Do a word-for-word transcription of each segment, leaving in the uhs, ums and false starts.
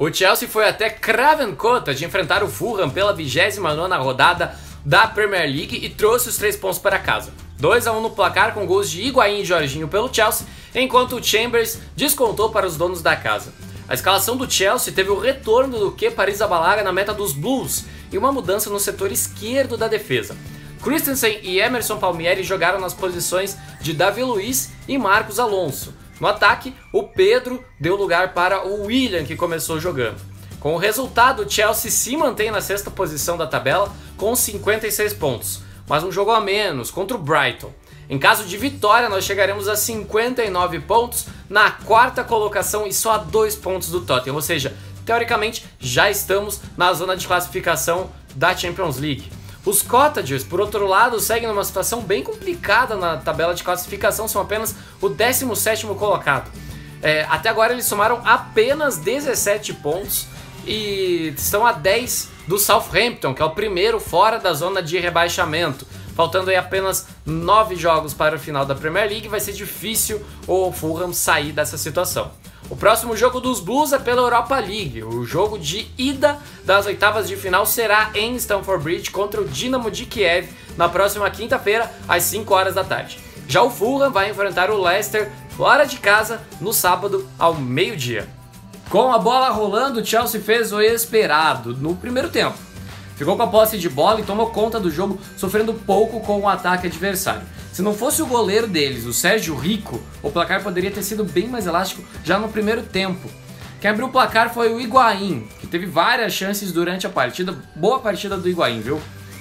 O Chelsea foi até Craven Cottage enfrentar o Fulham pela vigésima nona rodada da Premier League e trouxe os três pontos para casa. dois a um no placar com gols de Higuaín e Jorginho pelo Chelsea, enquanto o Chambers descontou para os donos da casa. A escalação do Chelsea teve o retorno do Kepa Arrizabalaga na meta dos Blues e uma mudança no setor esquerdo da defesa. Christensen e Emerson Palmieri jogaram nas posições de Davi Luiz e Marcos Alonso. No ataque, o Pedro deu lugar para o Willian, que começou jogando. Com o resultado, o Chelsea se mantém na sexta posição da tabela com cinquenta e seis pontos, mas um jogo a menos contra o Brighton. Em caso de vitória, nós chegaremos a cinquenta e nove pontos na quarta colocação e só a dois pontos do Tottenham, ou seja, teoricamente já estamos na zona de classificação da Champions League. Os Cottagers, por outro lado, seguem numa situação bem complicada na tabela de classificação, são apenas o décimo sétimo colocado. É, até agora eles somaram apenas dezessete pontos e estão a dez do Southampton, que é o primeiro fora da zona de rebaixamento. Faltando aí apenas nove jogos para o final da Premier League, vai ser difícil o Fulham sair dessa situação. O próximo jogo dos Blues é pela Europa League. O jogo de ida das oitavas de final será em Stamford Bridge contra o Dinamo de Kiev na próxima quinta-feira, às cinco horas da tarde. Já o Fulham vai enfrentar o Leicester fora de casa no sábado ao meio-dia. Com a bola rolando, o Chelsea fez o esperado no primeiro tempo. Ficou com a posse de bola e tomou conta do jogo, sofrendo pouco com o ataque adversário. Se não fosse o goleiro deles, o Sérgio Rico, o placar poderia ter sido bem mais elástico já no primeiro tempo. Quem abriu o placar foi o Higuaín, que teve várias chances durante a partida. Boa partida do Higuaín, viu?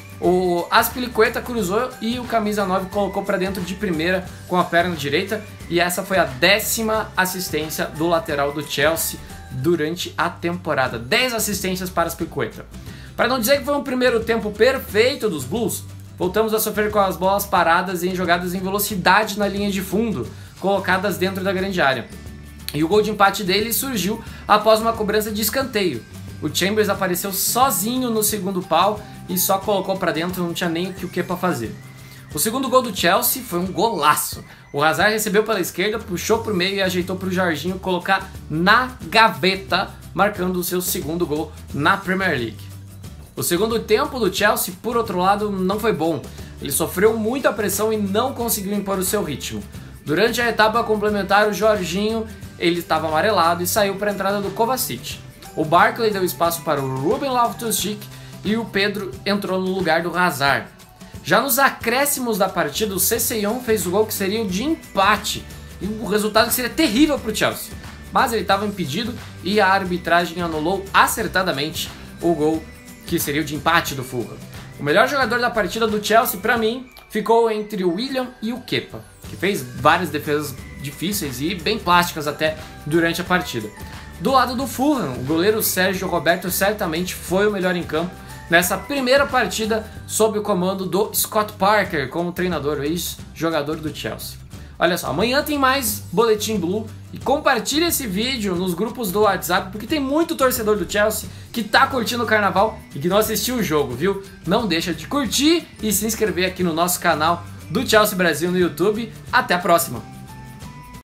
O Azpilicueta cruzou e o camisa nove colocou para dentro de primeira com a perna direita. E essa foi a décima assistência do lateral do Chelsea durante a temporada. dez assistências para Azpilicueta. Para não dizer que foi um primeiro tempo perfeito dos Blues, voltamos a sofrer com as bolas paradas em jogadas em velocidade na linha de fundo, colocadas dentro da grande área. E o gol de empate dele surgiu após uma cobrança de escanteio. O Chambers apareceu sozinho no segundo pau e só colocou para dentro, não tinha nem o que o Kepa fazer. O segundo gol do Chelsea foi um golaço. O Hazard recebeu pela esquerda, puxou para o meio e ajeitou para o Jorginho colocar na gaveta, marcando o seu segundo gol na Premier League. O segundo tempo do Chelsea, por outro lado, não foi bom. Ele sofreu muita pressão e não conseguiu impor o seu ritmo. Durante a etapa complementar, o Jorginho ele estava amarelado e saiu para a entrada do Kovacic. O Barkley deu espaço para o Ruben Loftus-Cheek e o Pedro entrou no lugar do Hazard. Já nos acréscimos da partida, o Sessegnon fez o gol que seria o de empate, e o resultado que seria terrível para o Chelsea. Mas ele estava impedido e a arbitragem anulou acertadamente o gol que seria o de empate do Fulham. O melhor jogador da partida do Chelsea, para mim, ficou entre o Willian e o Kepa, que fez várias defesas difíceis e bem plásticas até durante a partida. Do lado do Fulham, o goleiro Sérgio Roberto certamente foi o melhor em campo nessa primeira partida sob o comando do Scott Parker como treinador, o ex-jogador do Chelsea. Olha só, amanhã tem mais Boletim Blue e compartilha esse vídeo nos grupos do WhatsApp, porque tem muito torcedor do Chelsea que tá curtindo o carnaval e que não assistiu o jogo, viu? Não deixa de curtir e se inscrever aqui no nosso canal do Chelsea Brasil no YouTube. Até a próxima!